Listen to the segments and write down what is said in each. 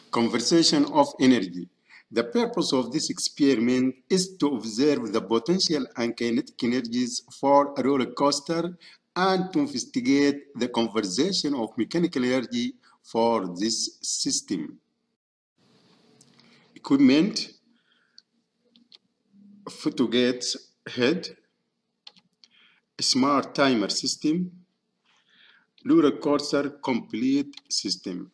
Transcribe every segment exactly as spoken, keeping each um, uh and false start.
Conservation of energy. The purpose of this experiment is to observe the potential and kinetic energies for a roller coaster and to investigate the conservation of mechanical energy for this system. Equipment, photogate head, smart timer system, roller coaster complete system.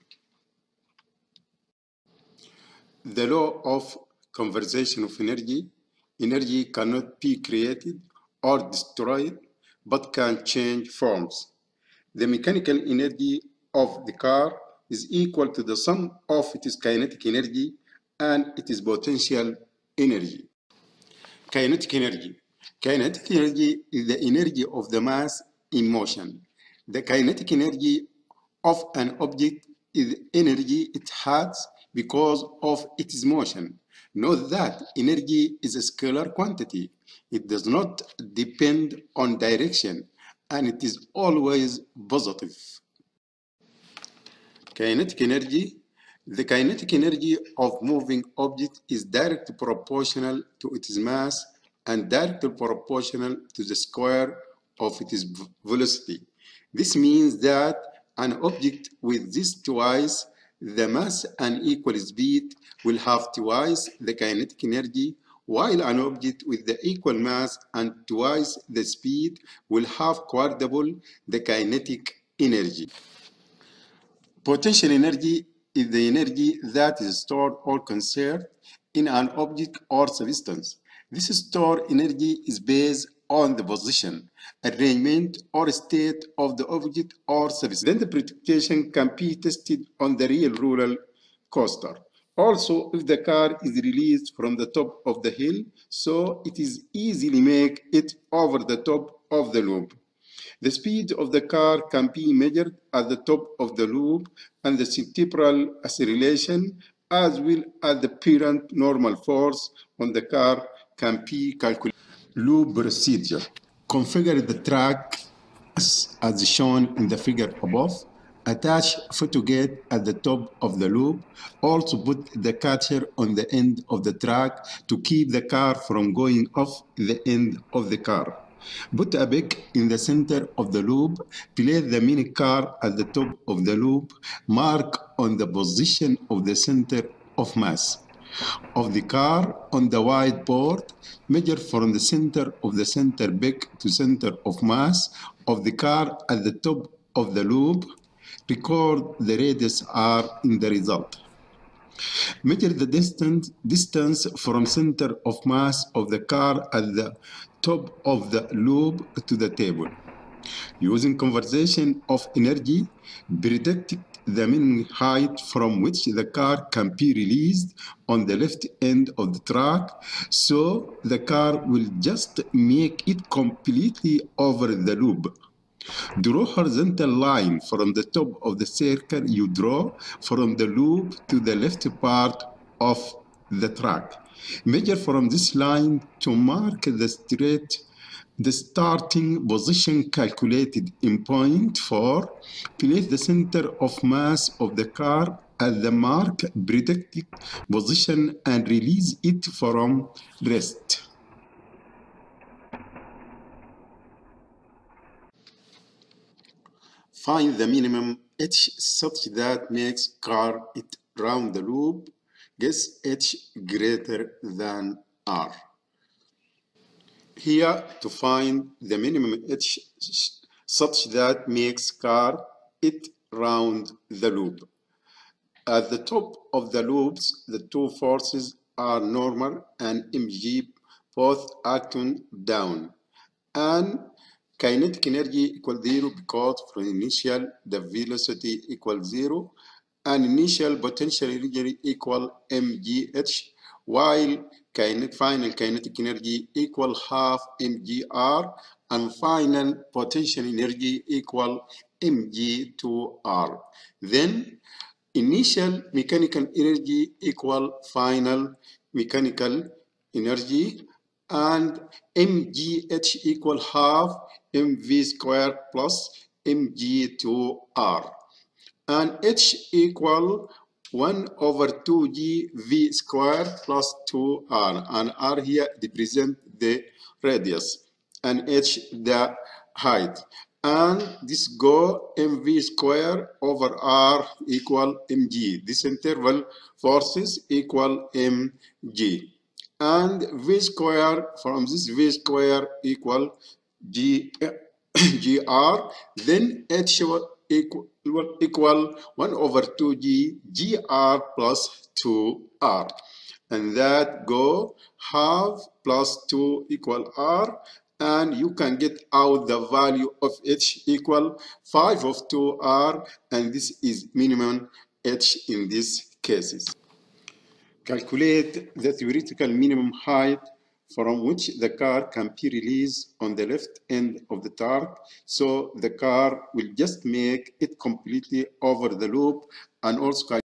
The law of conservation of energy. Energy cannot be created or destroyed, but can change forms. The mechanical energy of the car is equal to the sum of its kinetic energy and its potential energy. Kinetic energy. Kinetic energy is the energy of the mass in motion. The kinetic energy of an object is energy it has because of its motion. Note that energy is a scalar quantity. It does not depend on direction, and it is always positive. Kinetic energy. The kinetic energy of moving object is directly proportional to its mass and directly proportional to the square of its velocity. This means that an object with this twice the mass and equal speed will have twice the kinetic energy, while an object with the equal mass and twice the speed will have quadruple the kinetic energy. Potential energy is the energy that is stored or conserved in an object or substance. This stored energy is based on the position, arrangement, or state of the object or substance. Then the prediction can be tested on the real roller coaster. Also, if the car is released from the top of the hill, so it is easily make it over the top of the loop. The speed of the car can be measured at the top of the loop, and the centripetal acceleration as well as the parent normal force on the car can be calculated. Loop procedure. Configure the track as shown in the figure above. Attach photogate at the top of the loop. Also put the catcher on the end of the track to keep the car from going off the end of the car. Put a pick in the center of the loop. Place the mini car at the top of the loop. Mark on the position of the center of mass of the car on the whiteboard. Measure from the center of the center pick to center of mass of the car at the top of the loop. Record the radius r in the result. Measure the distance, distance from center of mass of the car at the top of the loop to the table. Using conservation of energy, predict the minimum height from which the car can be released on the left end of the track, so the car will just make it completely over the loop. Draw a horizontal line from the top of the circle you draw from the loop to the left part of the track. Measure from this line to mark the straight the starting position calculated in point four. Place the center of mass of the car at the mark predicted position and release it from rest. Find the minimum h such that makes car it round the loop. Guess h greater than r. Here to find the minimum h such that makes car it round the loop. At the top of the loops, the two forces are normal and mg both acting down, and kinetic energy equals zero because from initial the velocity equals zero and initial potential energy equal mgh, while kinetic, final kinetic energy equal half mgr and final potential energy equal mg two r. Then initial mechanical energy equal final mechanical energy, and mgh equal half mv squared plus mg two r, and h equal one over two g v square plus two r, and r here represent the radius and h the height, and this go mv square over r equal mg. This interval forces equal mg, and v square, from this v square equal g gr, then h equal equal one over two g gr plus two r, and that go half plus two equal r, and you can get out the value of h equal five of two r, and this is minimum h in these cases. Calculate the theoretical minimum height from which the car can be released on the left end of the tarp, so the car will just make it completely over the loop, and also